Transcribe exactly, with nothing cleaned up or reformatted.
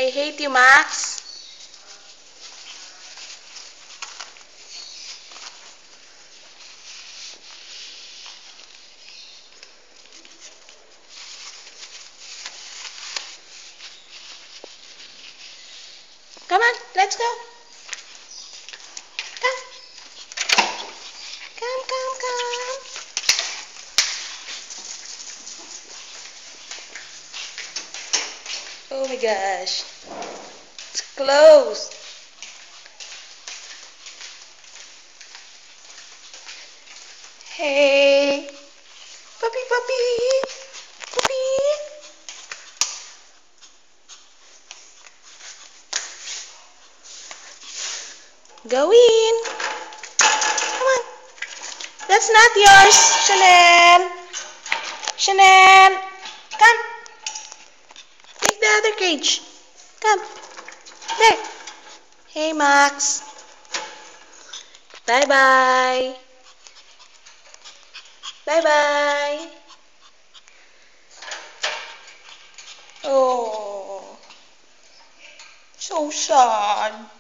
I hate you, Max. Come on, let's go. Come. Come, come, come. Oh my gosh. It's closed. Hey. Puppy, puppy. Puppy. Go in. Come on. That's not yours, Chanel. Chanel. Come. Take the other cage. Come. There. Hey, Max. Bye-bye. Bye-bye. Oh. So sad.